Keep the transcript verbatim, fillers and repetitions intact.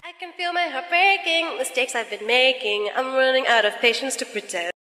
I can feel my heart breaking, mistakes I've been making. I'm running out of patience to pretend.